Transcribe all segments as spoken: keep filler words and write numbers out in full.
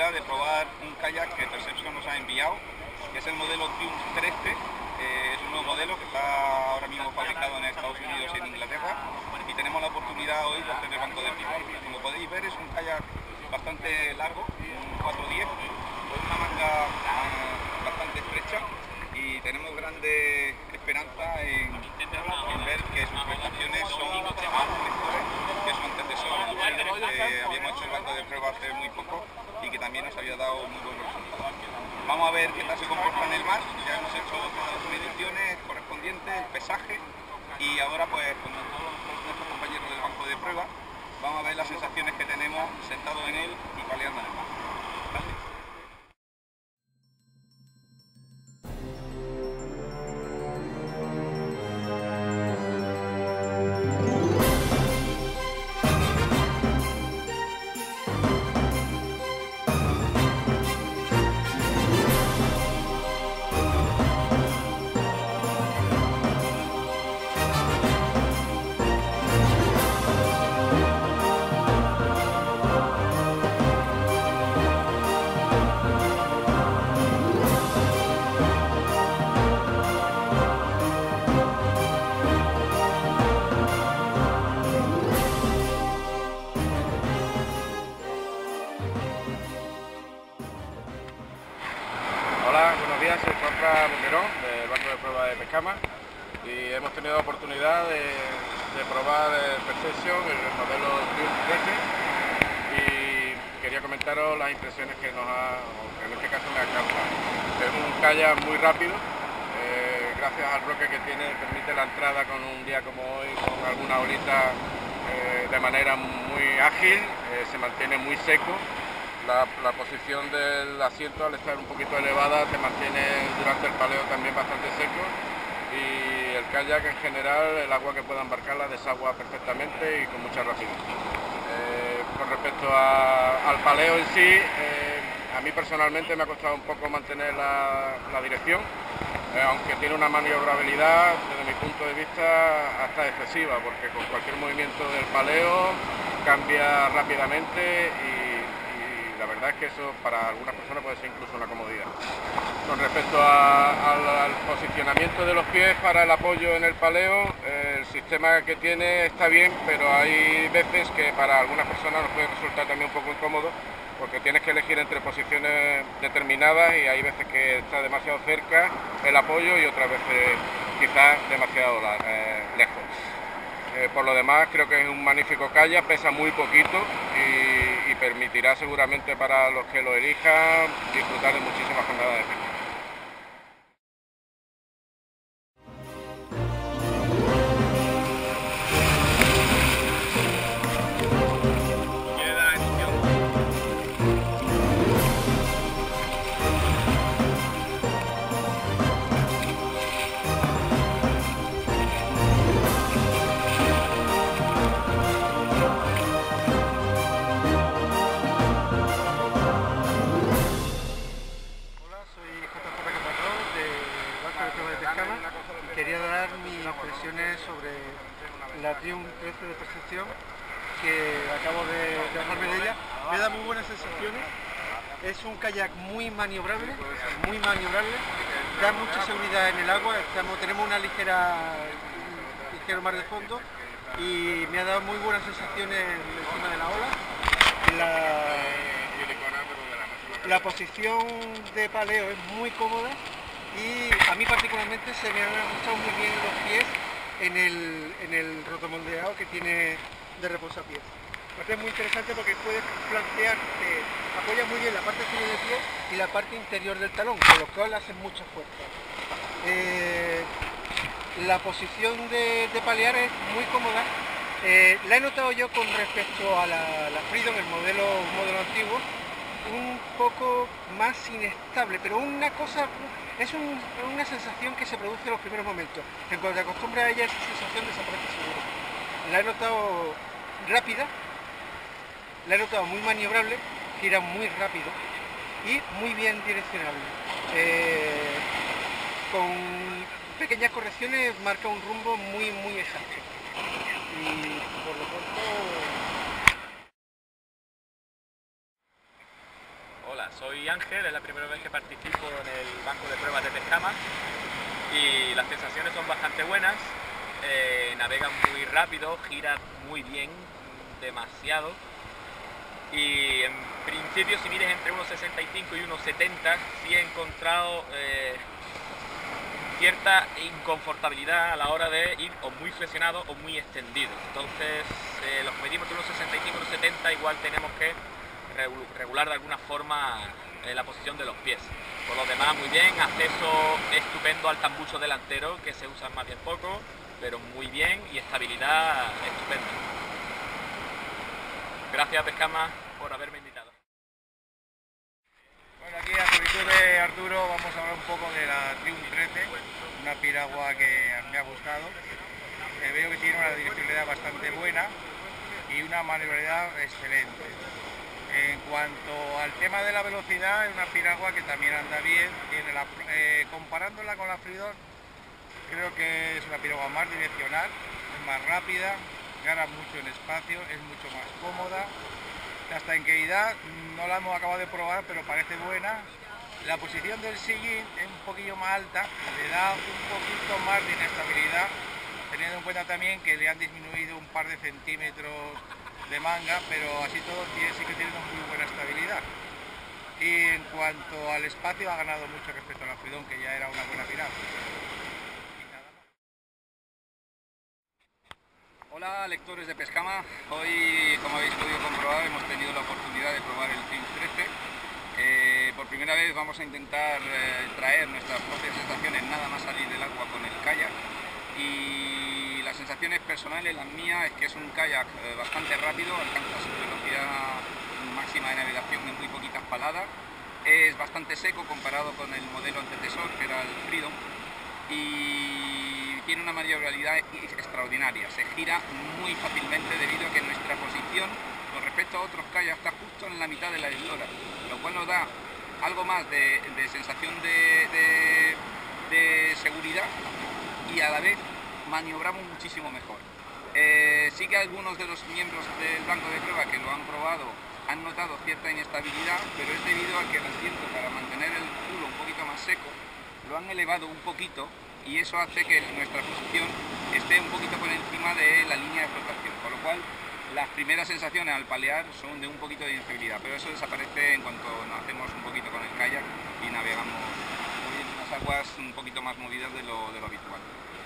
oportunidad de probar un kayak que Perception nos ha enviado, que es el modelo Triumph trece. Eh, es un nuevo modelo que está ahora mismo fabricado en Estados Unidos y en Inglaterra, y tenemos la oportunidad hoy de hacer el banco de piloto. Como podéis ver, es un kayak bastante largo, un cuatro diez, con una manga uh, bastante estrecha, y tenemos grande esperanza en, en ver que sus prestaciones son mucho más mejores que su antecesor. Eh, habíamos hecho el banco de prueba hace muy poco y que también nos había dado muy buenos resultados. Vamos a ver qué tal se comporta en el mar. Ya hemos hecho las mediciones correspondientes, el pesaje, y ahora pues con todos nuestros compañeros del banco de prueba vamos a ver las sensaciones que tenemos sentados en él y paleando en el mar. Gracias. Hola, buenos días, soy Juanfran Muquerón del banco de prueba de Pescama, y hemos tenido la oportunidad de, de probar el Perception, el modelo Triumph trece, y quería comentaros las impresiones que nos ha, que en este caso me ha causado. Es un kayak muy rápido, eh, gracias al bloque que tiene, permite la entrada con un día como hoy, con alguna olita eh, de manera muy ágil, eh, se mantiene muy seco. La, la posición del asiento, al estar un poquito elevada, te mantiene durante el paleo también bastante seco, y el kayak en general, el agua que pueda embarcarla desagua perfectamente y con mucha rapidez. Eh, con respecto a, al paleo en sí, eh, a mí personalmente me ha costado un poco mantener la, la dirección, eh, aunque tiene una maniobrabilidad desde mi punto de vista hasta excesiva, porque con cualquier movimiento del paleo cambia rápidamente, y la verdad es que eso para algunas personas puede ser incluso una comodidad. Con respecto a, al, al posicionamiento de los pies para el apoyo en el paleo, eh, el sistema que tiene está bien, pero hay veces que para algunas personas nos puede resultar también un poco incómodo, porque tienes que elegir entre posiciones determinadas, y hay veces que está demasiado cerca el apoyo y otras veces quizás demasiado eh, lejos. Eh, por lo demás, creo que es un magnífico kayak, pesa muy poquito y, y permitirá seguramente para los que lo elijan disfrutar de muchísimas jornadas de pesca. Quería dar mis impresiones sobre la Triumph trece de Perception, que acabo de, de bajarme de ella. Me da muy buenas sensaciones. Es un kayak muy maniobrable, muy maniobrable, da mucha seguridad en el agua. Estamos, tenemos una ligera, un ligero mar de fondo, y me ha dado muy buenas sensaciones encima de la ola. La, la posición de paleo es muy cómoda, y a mí particularmente se me han ajustado muy bien los pies en el, en el rotomoldeado que tiene de reposapiés. Es muy interesante porque puedes plantear, te apoyas muy bien la parte exterior del pie y la parte interior del talón, con lo cual haces mucha fuerza. Eh, la posición de, de palear es muy cómoda. Eh, la he notado yo con respecto a la, la Freedom, el modelo, un modelo antiguo, un poco más inestable, pero una cosa, es un, una sensación que se produce en los primeros momentos. En cuanto te acostumbras a ella, esa sensación desaparece seguro. La he notado rápida, la he notado muy maniobrable, gira muy rápido y muy bien direccionable. Eh, con pequeñas correcciones marca un rumbo muy, muy exacto. Y por lo tanto... Hola. Ángel, es la primera vez que participo en el banco de pruebas de Pescama y las sensaciones son bastante buenas. Eh, navega muy rápido, gira muy bien, demasiado, y en principio si mides entre uno sesenta y cinco y uno setenta sí he encontrado eh, cierta inconfortabilidad a la hora de ir o muy flexionado o muy extendido. Entonces eh, los que medimos entre uno sesenta y cinco y uno setenta igual tenemos que regular de alguna forma eh, la posición de los pies. Por lo demás muy bien, acceso estupendo al tambucho delantero, que se usa más bien poco, pero muy bien, y estabilidad estupenda. Gracias Pescama por haberme invitado. Bueno, aquí a solicitud de Arturo vamos a hablar un poco de la Triumph trece, una piragua que me ha gustado. Eh, veo que tiene una direccionalidad bastante buena y una maniobrabilidad excelente. En cuanto al tema de la velocidad, es una piragua que también anda bien. Tiene la, eh, comparándola con la Freedom, creo que es una piragua más direccional, es más rápida, gana mucho en espacio, es mucho más cómoda. La estanqueidad no la hemos acabado de probar, pero parece buena. La posición del sillín es un poquillo más alta, le da un poquito más de inestabilidad, teniendo en cuenta también que le han disminuido un par de centímetros de manga, pero así todo sí que tiene una muy buena estabilidad. Y en cuanto al espacio, ha ganado mucho respecto a la Freedom, que ya era una buena piragua. Hola lectores de Pescama, hoy como habéis podido comprobar hemos tenido la oportunidad de probar el Triumph trece. Eh, por primera vez vamos a intentar eh, traer nuestras propias sensaciones nada más salir del agua con el kayak, y las sensaciones personales, las mías, es que es un kayak eh, bastante rápido, alcanza su velocidad máxima de navegación en muy poquitas paladas, es bastante seco comparado con el modelo antecesor que era el Freedom, y tiene una maniobrabilidad extraordinaria, se gira muy fácilmente debido a que nuestra posición con respecto a otros kayaks está justo en la mitad de la eslora, lo cual nos da algo más de, de sensación de, de, de seguridad, y a la vez maniobramos muchísimo mejor. Eh, sí que algunos de los miembros del banco de prueba que lo han probado han notado cierta inestabilidad, pero es debido a que el asiento, para mantener el culo un poquito más seco, lo han elevado un poquito, y eso hace que nuestra posición esté un poquito por encima de la línea de flotación, con lo cual las primeras sensaciones al palear son de un poquito de inestabilidad, pero eso desaparece en cuanto nos hacemos un poquito con el kayak y navegamos en unas aguas un poquito más movidas de lo, de lo habitual.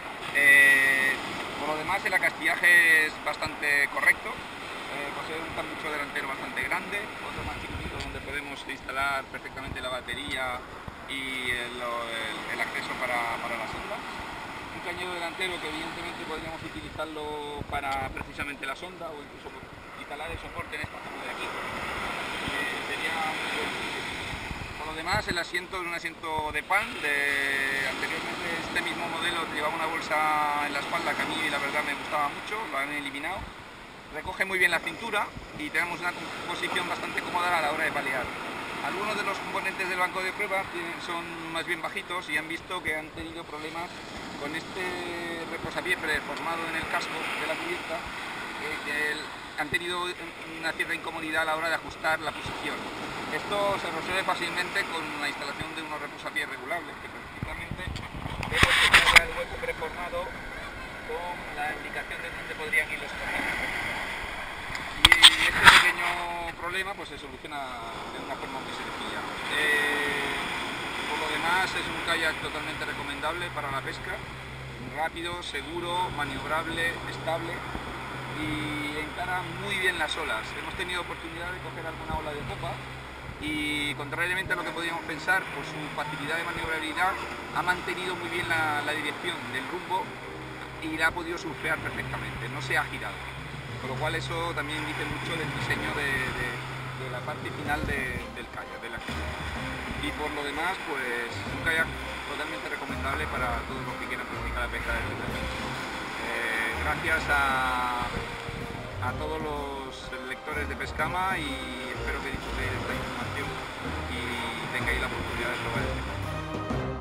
Eh, por lo demás, el acastillaje es bastante correcto, eh, posee un tambucho delantero bastante grande, otro más chiquitito donde podemos instalar perfectamente la batería y el, el, el acceso para, para las ondas. Un cañero delantero que evidentemente podríamos utilizarlo para precisamente la sonda, o incluso instalar el soporte en esta zona de aquí. Eh, sería muy buen sitio. Por lo demás, el asiento es un asiento de pan. De, anteriormente este mismo modelo llevaba una bolsa en la espalda que a mí la verdad me gustaba mucho, lo han eliminado. Recoge muy bien la cintura y tenemos una posición bastante cómoda a la hora de palear. Algunos de los componentes del banco de prueba son más bien bajitos y han visto que han tenido problemas con este reposapié predeformado en el casco de la cubierta, eh, que el, han tenido una cierta incomodidad a la hora de ajustar la posición. Esto se resuelve fácilmente con la instalación de unos reposapiés regulables, que precisamente vemos que carga el hueco preformado con la indicación de dónde podrían ir los componentes. Y este pequeño problema pues se soluciona de una forma muy sencilla. Eh, por lo demás es un kayak totalmente recomendable para la pesca, rápido, seguro, maniobrable, estable y encara muy bien las olas. Hemos tenido oportunidad de coger alguna ola de popa y, contrariamente a lo que podíamos pensar, por su facilidad de maniobrabilidad ha mantenido muy bien la, la dirección del rumbo y la ha podido surfear perfectamente, no se ha girado. Con lo cual eso también dice mucho del diseño de, de, de la parte final de, del kayak, de la actividad. Y por lo demás, pues un kayak totalmente recomendable para todos los que quieran practicar la pesca desde el eh, Gracias a, a todos los lectores de Pescama, y espero que disfrutéis de esta información y tengáis la oportunidad de probar este.